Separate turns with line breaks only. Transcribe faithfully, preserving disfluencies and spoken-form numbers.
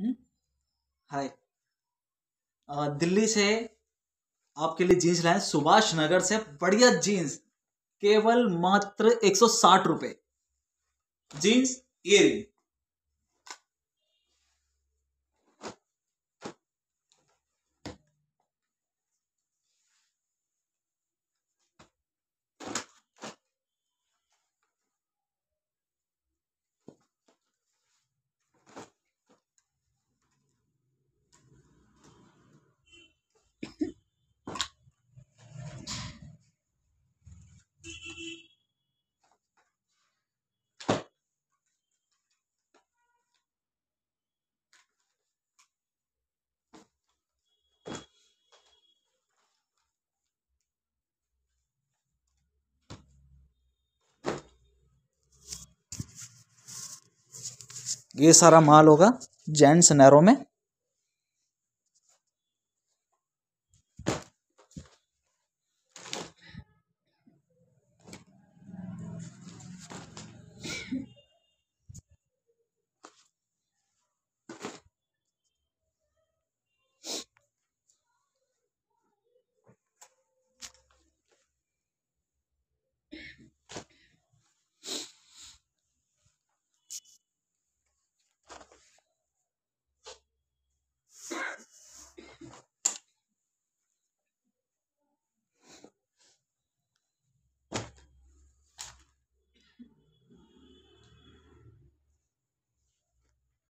हम्म, हाय। अ, दिल्ली से आपके लिए जीन्स लाए, सुभाष नगर से बढ़िया जीन्स, केवल मात्र एक सौ साठ रुपए। Jeans, earring. ये सारा माल होगा जेंट्स नैरो में।